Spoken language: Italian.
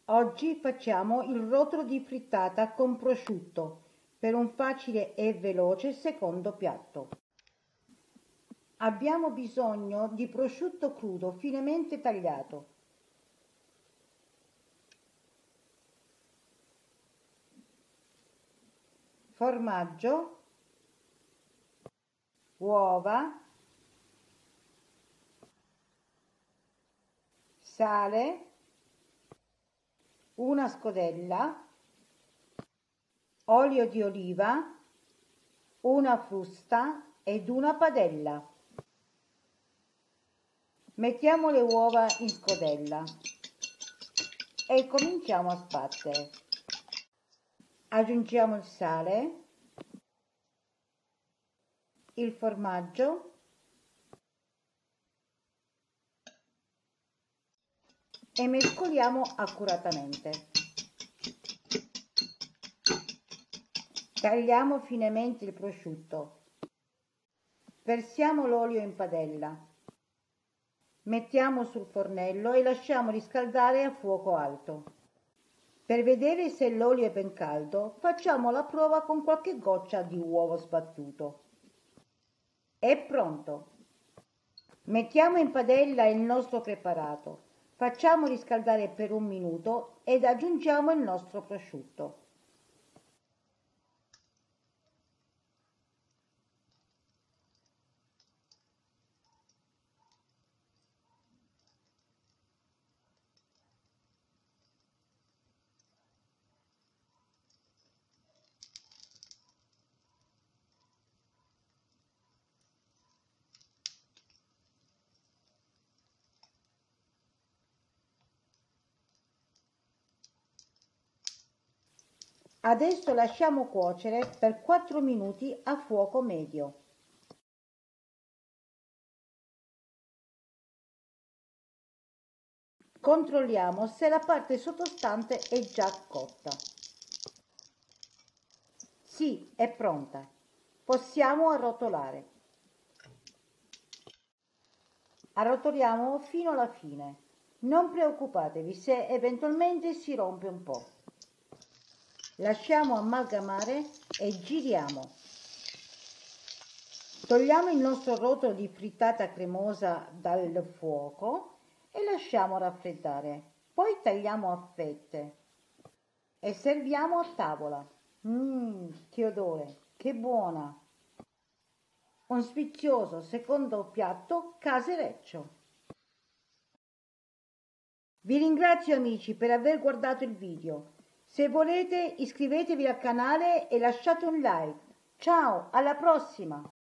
Oggi facciamo il rotolo di frittata con prosciutto per un facile e veloce secondo piatto. Abbiamo bisogno di prosciutto crudo finemente tagliato, formaggio, uova, sale, una scodella, olio di oliva, una frusta ed una padella. Mettiamo le uova in scodella e cominciamo a sbattere. Aggiungiamo il sale, il formaggio e mescoliamo accuratamente. Tagliamo finemente il prosciutto. Versiamo l'olio in padella. Mettiamo sul fornello e lasciamo riscaldare a fuoco alto. Per vedere se l'olio è ben caldo, facciamo la prova con qualche goccia di uovo sbattuto. È pronto! Mettiamo in padella il nostro preparato. Facciamo riscaldare per 1 minuto ed aggiungiamo il nostro prosciutto. Adesso lasciamo cuocere per 4 minuti a fuoco medio. Controlliamo se la parte sottostante è già cotta. Sì, è pronta. Possiamo arrotolare. Arrotoliamo fino alla fine. Non preoccupatevi se eventualmente si rompe un po'. Lasciamo amalgamare e giriamo. Togliamo il nostro rotolo di frittata cremosa dal fuoco e lasciamo raffreddare. Poi tagliamo a fette e serviamo a tavola. Che odore, che buona! Un sfizioso secondo piatto casereccio. Vi ringrazio amici per aver guardato il video. Se volete iscrivetevi al canale e lasciate un like. Ciao, alla prossima!